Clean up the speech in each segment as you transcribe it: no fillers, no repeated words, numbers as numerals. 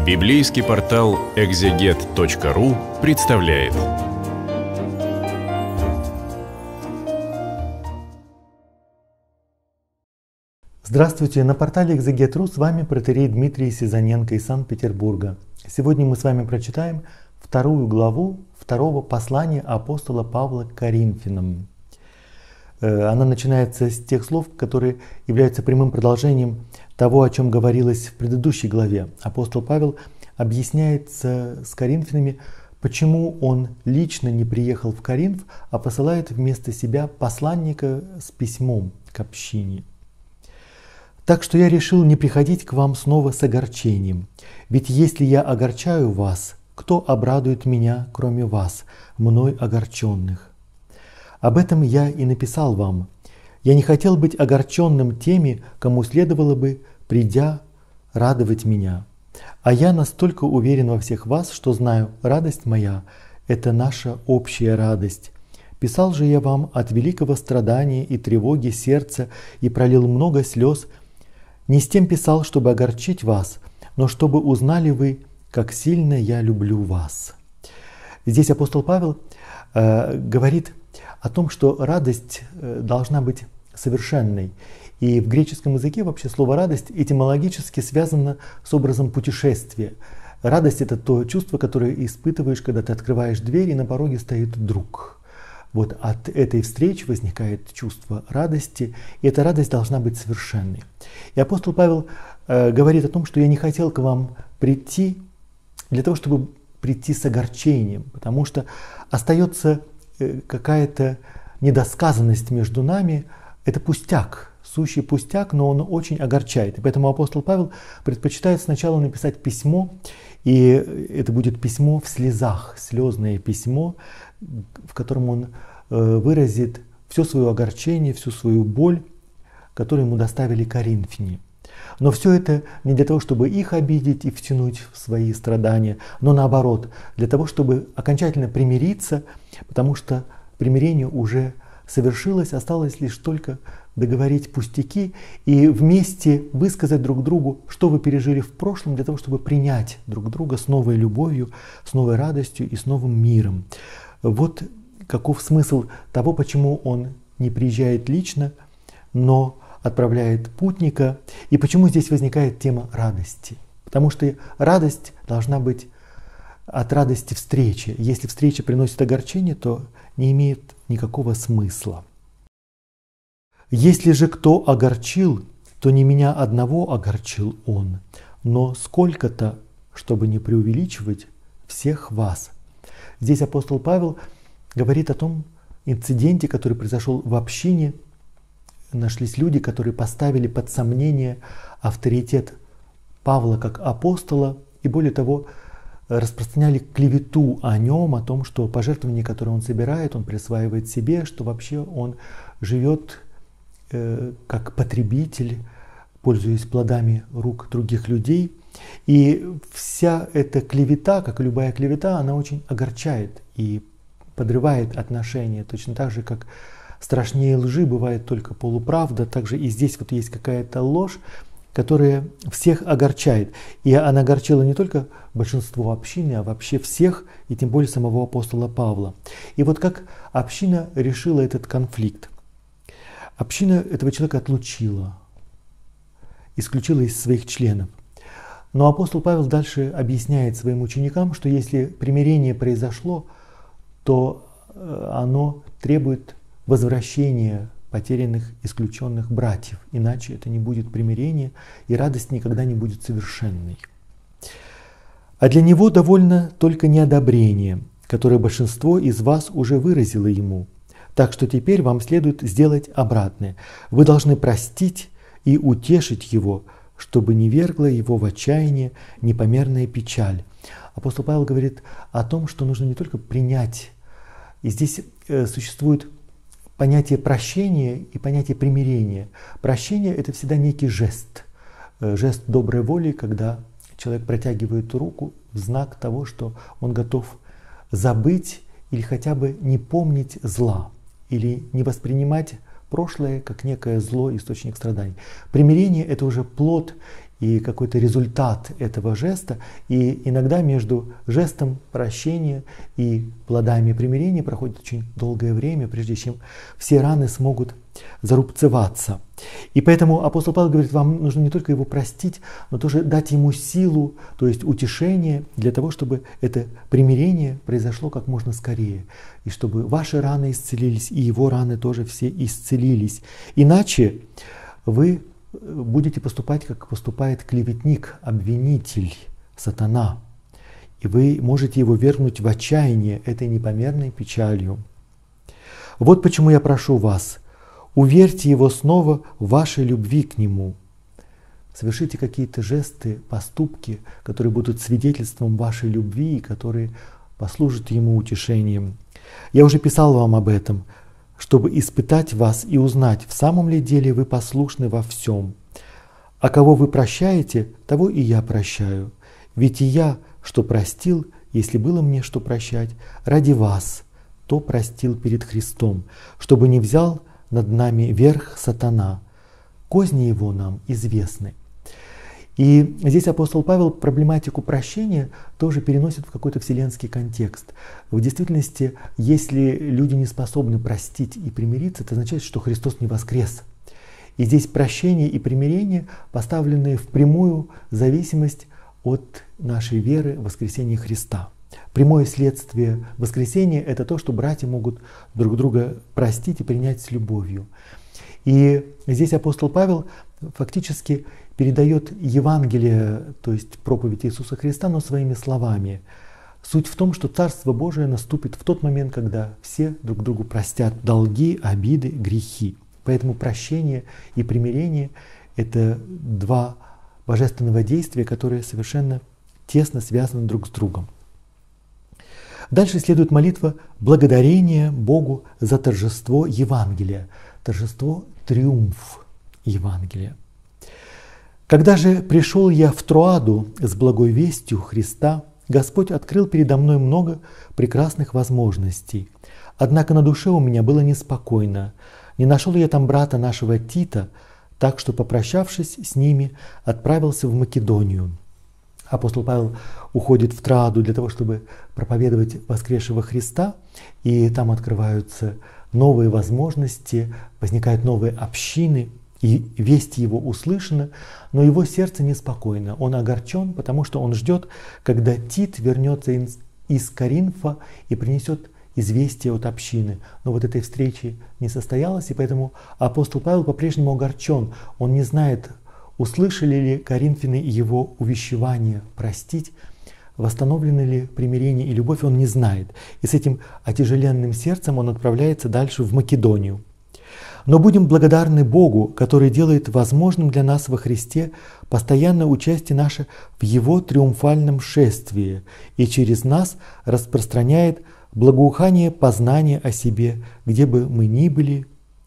Библейский портал экзегет.ру представляет. Здравствуйте! На портале Экзегет.ру с вами протоиерей Дмитрий Сизаненко из Санкт-Петербурга. Сегодня мы с вами прочитаем вторую главу второго послания апостола Павла к Коринфянам. Она начинается с тех слов, которые являются прямым продолжением того, о чем говорилось в предыдущей главе. Апостол Павел объясняется с коринфянами, почему он лично не приехал в Коринф, а посылает вместо себя посланника с письмом к общине. «Так что я решил не приходить к вам снова с огорчением. Ведь если я огорчаю вас, кто обрадует меня, кроме вас, мной огорченных? Об этом я и написал вам. Я не хотел быть огорченным теми, кому следовало бы, придя, радовать меня. А я настолько уверен во всех вас, что знаю, радость моя – это наша общая радость. Писал же я вам от великого страдания и тревоги сердца и пролил много слез. Не с тем писал, чтобы огорчить вас, но чтобы узнали вы, как сильно я люблю вас». Здесь апостол Павел говорит о том, что радость должна быть совершенной. И в греческом языке вообще слово «радость» этимологически связано с образом путешествия. Радость – это то чувство, которое испытываешь, когда ты открываешь дверь, и на пороге стоит друг. Вот от этой встречи возникает чувство радости, и эта радость должна быть совершенной. И апостол Павел говорит о том, что я не хотел к вам прийти для того, чтобы прийти с огорчением, потому что остается какая-то недосказанность между нами. Это пустяк, сущий пустяк, но он очень огорчает. И поэтому апостол Павел предпочитает сначала написать письмо, и это будет письмо в слезах, слезное письмо, в котором он выразит все свое огорчение, всю свою боль, которую ему доставили коринфяне. Но все это не для того, чтобы их обидеть и втянуть в свои страдания, но наоборот, для того, чтобы окончательно примириться, потому что примирение уже совершилось, осталось лишь только договорить пустяки и вместе высказать друг другу, что вы пережили в прошлом, для того, чтобы принять друг друга с новой любовью, с новой радостью и с новым миром. Вот каков смысл того, почему он не приезжает лично, но отправляет путника, и почему здесь возникает тема радости. Потому что радость должна быть от радости встречи. Если встреча приносит огорчение, то не имеет никакого смысла. Если же кто огорчил, то не меня одного огорчил он, но сколько-то, чтобы не преувеличивать, всех вас. Здесь апостол Павел говорит о том инциденте, который произошел в общине. Нашлись люди, которые поставили под сомнение авторитет Павла как апостола и, более того, распространяли клевету о нем, о том, что пожертвования, которые он собирает, он присваивает себе, что вообще он живет как потребитель, пользуясь плодами рук других людей. И вся эта клевета, как и любая клевета, она очень огорчает и подрывает отношения, точно так же, как страшнее лжи бывает только полуправда, также и здесь вот есть какая-то ложь, которая всех огорчает. И она огорчила не только большинство общины, а вообще всех, и тем более самого апостола Павла. И вот как община решила этот конфликт. Община этого человека отлучила, исключила из своих членов. Но апостол Павел дальше объясняет своим ученикам, что если примирение произошло, то оно требует возвращения потерянных, исключенных братьев. Иначе это не будет примирение, и радость никогда не будет совершенной. А для него довольно только неодобрение, которое большинство из вас уже выразило ему. Так что теперь вам следует сделать обратное. Вы должны простить и утешить его, чтобы не вергла его в отчаяние непомерная печаль. Апостол Павел говорит о том, что нужно не только принять. И здесь существует понятие прощения и понятие примирения. Прощение – это всегда некий жест. Жест доброй воли, когда человек протягивает руку в знак того, что он готов забыть или хотя бы не помнить зла, или не воспринимать прошлое как некое зло, источник страданий. Примирение – это уже плод и какой-то результат этого жеста. И иногда между жестом прощения и плодами примирения проходит очень долгое время, прежде чем все раны смогут зарубцеваться. И поэтому апостол Павел говорит, вам нужно не только его простить, но тоже дать ему силу, то есть утешение, для того, чтобы это примирение произошло как можно скорее. И чтобы ваши раны исцелились, и его раны тоже все исцелились. Иначе вы будете поступать, как поступает клеветник, обвинитель, сатана. И вы можете его вергнуть в отчаяние этой непомерной печалью. Вот почему я прошу вас, уверьте его снова в вашей любви к нему. Совершите какие-то жесты, поступки, которые будут свидетельством вашей любви и которые послужат ему утешением. Я уже писал вам об этом, чтобы испытать вас и узнать, в самом ли деле вы послушны во всем. А кого вы прощаете, того и я прощаю. Ведь и я, что простил, если было мне что прощать, ради вас, то простил перед Христом, чтобы не взял над нами верх сатана. Козни его нам известны. И здесь апостол Павел проблематику прощения тоже переносит в какой-то вселенский контекст. В действительности, если люди не способны простить и примириться, это означает, что Христос не воскрес. И здесь прощение и примирение поставлены в прямую зависимость от нашей веры в воскресение Христа. Прямое следствие воскресения – это то, что братья могут друг друга простить и принять с любовью. И здесь апостол Павел фактически передает Евангелие, то есть проповедь Иисуса Христа, но своими словами. Суть в том, что Царство Божие наступит в тот момент, когда все друг другу простят долги, обиды, грехи. Поэтому прощение и примирение – это два божественного действия, которые совершенно тесно связаны друг с другом. Дальше следует молитва благодарения Богу за торжество Евангелия, торжество, триумф Евангелия. Когда же пришел я в Троаду с благой вестью Христа, Господь открыл передо мной много прекрасных возможностей. Однако на душе у меня было неспокойно. Не нашел я там брата нашего Тита, так что, попрощавшись с ними, отправился в Македонию. Апостол Павел уходит в Троаду для того, чтобы проповедовать воскресшего Христа, и там открываются новые возможности, возникают новые общины, и весть его услышана, но его сердце неспокойно. Он огорчен, потому что он ждет, когда Тит вернется из Коринфа и принесет известие от общины. Но вот этой встречи не состоялось, и поэтому апостол Павел по-прежнему огорчен. Он не знает, услышали ли коринфяне его увещевание простить, восстановлены ли примирение и любовь, он не знает. И с этим отяжеленным сердцем он отправляется дальше в Македонию. Но будем благодарны Богу, который делает возможным для нас во Христе постоянное участие наше в Его триумфальном шествии и через нас распространяет благоухание познания о себе, где бы мы ни были.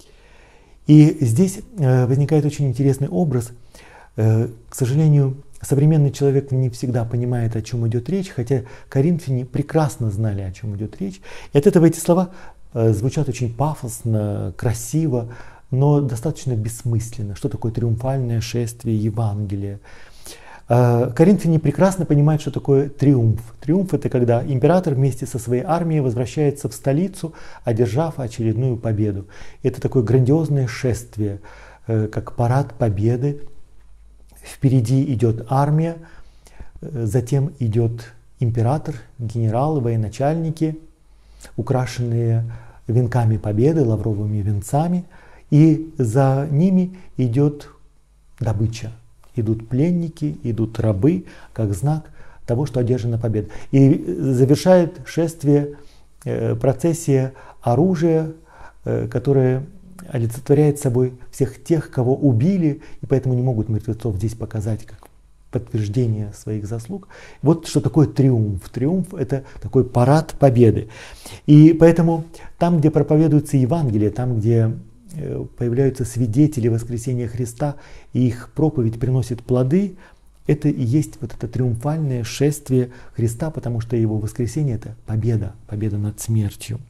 И здесь возникает очень интересный образ. К сожалению, современный человек не всегда понимает, о чем идет речь, хотя коринфяне прекрасно знали, о чем идет речь. И от этого эти слова звучат очень пафосно, красиво, но достаточно бессмысленно. Что такое триумфальное шествие Евангелия? Коринфяне прекрасно понимают, что такое триумф. Триумф – это когда император вместе со своей армией возвращается в столицу, одержав очередную победу. Это такое грандиозное шествие, как парад победы. Впереди идет армия, затем идет император, генералы, военачальники, украшенные венками победы, лавровыми венцами, и за ними идет добыча. Идут пленники, идут рабы, как знак того, что одержана победа. И завершает шествие процессия оружия, которое олицетворяет собой всех тех, кого убили, и поэтому не могут мертвецов здесь показать как подтверждение своих заслуг. Вот что такое триумф. Триумф – это такой парад победы. И поэтому там, где проповедуется Евангелие, там, где появляются свидетели воскресения Христа, и их проповедь приносит плоды, это и есть вот это триумфальное шествие Христа, потому что его воскресение – это победа, победа над смертью.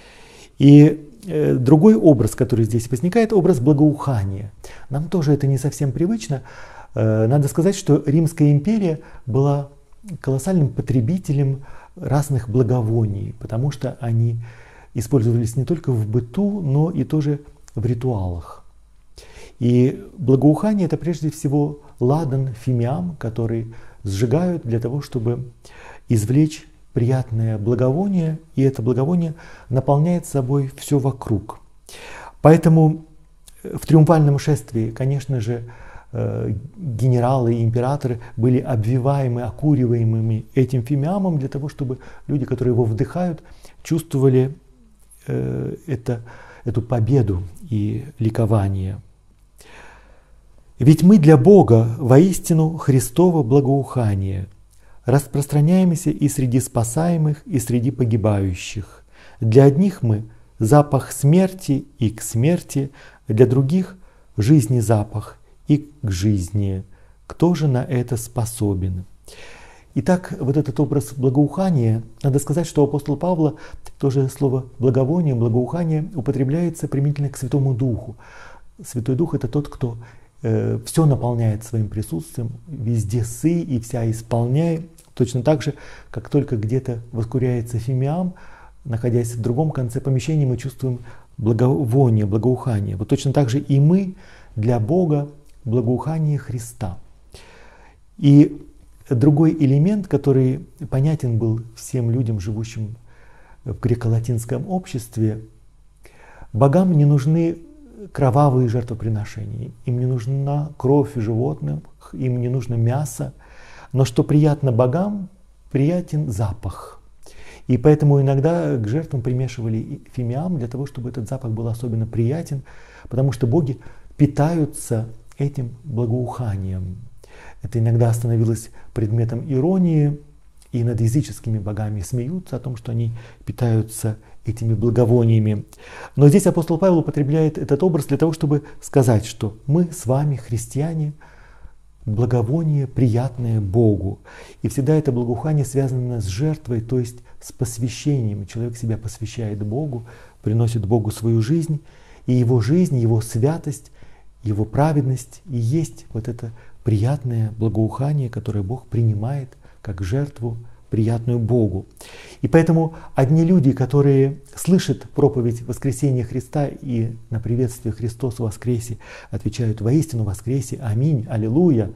И другой образ, который здесь возникает, образ благоухания. Нам тоже это не совсем привычно. Надо сказать, что Римская империя была колоссальным потребителем разных благовоний, потому что они использовались не только в быту, но и тоже в ритуалах. И благоухание — это прежде всего ладан, фимиам, который сжигают для того, чтобы извлечь приятное благовоние, и это благовоние наполняет собой все вокруг. Поэтому в триумфальном шествии, конечно же, генералы и императоры были обвиваемы, окуриваемыми этим фимиамом для того, чтобы люди, которые его вдыхают, чувствовали эту победу и ликование. Ведь мы для Бога воистину Христово благоухание, распространяемся и среди спасаемых, и среди погибающих. Для одних мы запах смерти и к смерти, для других жизни запах и к жизни. Кто же на это способен? Итак, вот этот образ благоухания, надо сказать, что у апостола Павла тоже слово благовоние, благоухание употребляется применительно к Святому Духу. Святой Дух — это тот, кто все наполняет своим присутствием, везде сы и вся исполняй. Точно так же, как только где-то воскуряется фимиам, находясь в другом конце помещения, мы чувствуем благовоние, благоухание. Вот точно так же и мы для Бога благоухание Христа. И другой элемент, который понятен был всем людям, живущим в греко-латинском обществе: богам не нужны кровавые жертвоприношения, им не нужна кровь животных, им не нужно мясо, но что приятно богам, приятен запах. И поэтому иногда к жертвам примешивали фимиам для того, чтобы этот запах был особенно приятен, потому что боги питаются этим благоуханием. Это иногда становилось предметом иронии, и над языческими богами смеются о том, что они питаются этими благовониями. Но здесь апостол Павел употребляет этот образ для того, чтобы сказать, что мы с вами, христиане, благовоние, приятное Богу. И всегда это благоухание связано с жертвой, то есть с посвящением. Человек себя посвящает Богу, приносит Богу свою жизнь, и его жизнь, его святость, его праведность и есть вот это приятное благоухание, которое Бог принимает как жертву, приятную Богу. И поэтому одни люди, которые слышат проповедь воскресения Христа и на приветствие «Христос воскресе» отвечают «Воистину воскресе! Аминь! Аллилуйя!»,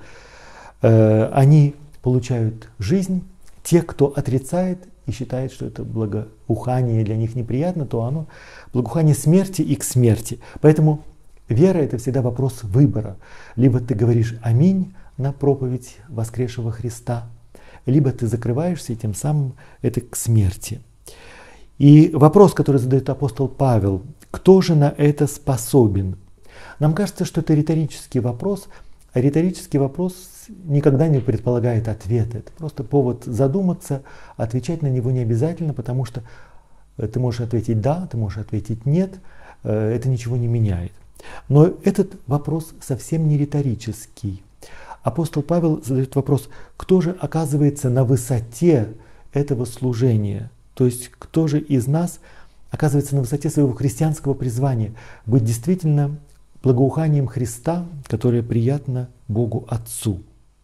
они получают жизнь. Те, кто отрицает и считает, что это благоухание для них неприятно, то оно благоухание смерти и к смерти. Поэтому вера — это всегда вопрос выбора. Либо ты говоришь «Аминь» на проповедь воскресшего Христа, либо ты закрываешься, и тем самым это к смерти. И вопрос, который задает апостол Павел: кто же на это способен? Нам кажется, что это риторический вопрос, а риторический вопрос никогда не предполагает ответа. Это просто повод задуматься, отвечать на него не обязательно, потому что ты можешь ответить «да», ты можешь ответить «нет», это ничего не меняет. Но этот вопрос совсем не риторический. Апостол Павел задает вопрос: кто же оказывается на высоте этого служения? То есть кто же из нас оказывается на высоте своего христианского призвания быть действительно благоуханием Христа, которое приятно Богу Отцу?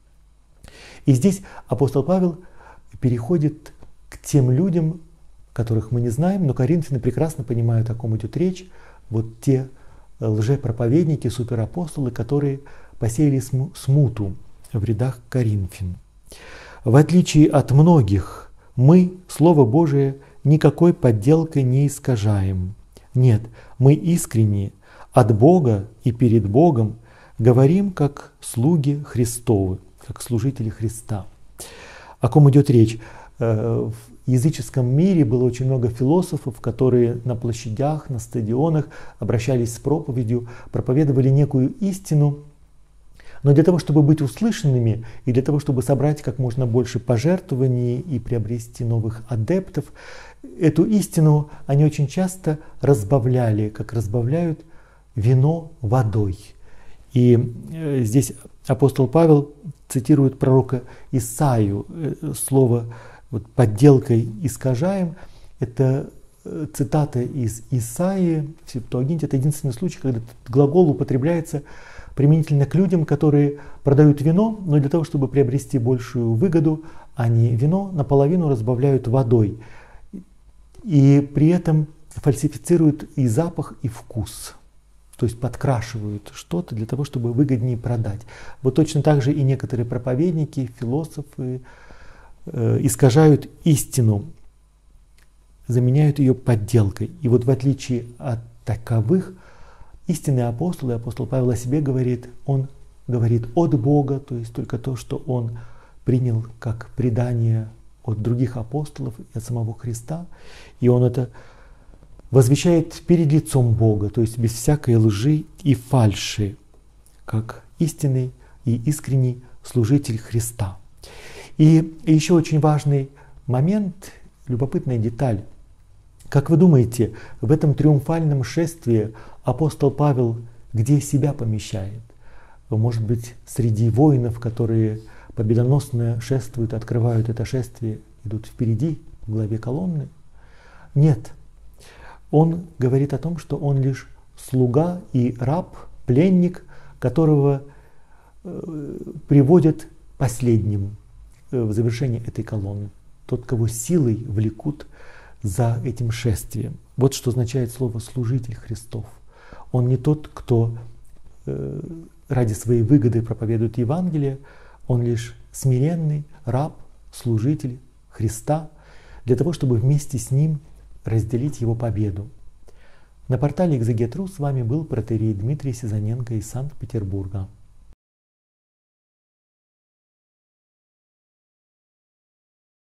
И здесь апостол Павел переходит к тем людям, которых мы не знаем, но коринфяне прекрасно понимают, о ком идет речь. Вот те лжепроповедники, суперапостолы, которые посеяли смуту в рядах коринфян. В отличие от многих, мы Слово Божие никакой подделкой не искажаем. Нет, мы искренне от Бога и перед Богом говорим как слуги Христовы, как служители Христа. О ком идет речь? В языческом мире было очень много философов, которые на площадях, на стадионах обращались с проповедью, проповедовали некую истину. Но для того, чтобы быть услышанными и для того, чтобы собрать как можно больше пожертвований и приобрести новых адептов, эту истину они очень часто разбавляли, как разбавляют вино водой. И здесь апостол Павел цитирует пророка Исаию. Слово «подделкой искажаем» — это цитата из Исаии в Септуагинте. Это единственный случай, когда этот глагол употребляется применительно к людям, которые продают вино, но для того, чтобы приобрести большую выгоду, они вино наполовину разбавляют водой. И при этом фальсифицируют и запах, и вкус. То есть подкрашивают что-то для того, чтобы выгоднее продать. Вот точно так же и некоторые проповедники, философы искажают истину, заменяют ее подделкой. И вот в отличие от таковых, истинный апостол, и апостол Павел о себе говорит, он говорит от Бога, то есть только то, что он принял как предание от других апостолов и от самого Христа. И он это возвещает перед лицом Бога, то есть без всякой лжи и фальши, как истинный и искренний служитель Христа. И еще очень важный момент, любопытная деталь. Как вы думаете, в этом триумфальном шествии апостол Павел где себя помещает? Может быть, среди воинов, которые победоносно шествуют, открывают это шествие, идут впереди, в главе колонны? Нет. Он говорит о том, что он лишь слуга и раб, пленник, которого приводят последним в завершение этой колонны. Тот, кого силой влекут за этим шествием. Вот что означает слово «служитель Христов». Он не тот, кто ради своей выгоды проповедует Евангелие, он лишь смиренный раб, служитель Христа, для того, чтобы вместе с ним разделить его победу. На портале Экзегет.ру с вами был протоиерей Дмитрий Сизаненко из Санкт-Петербурга.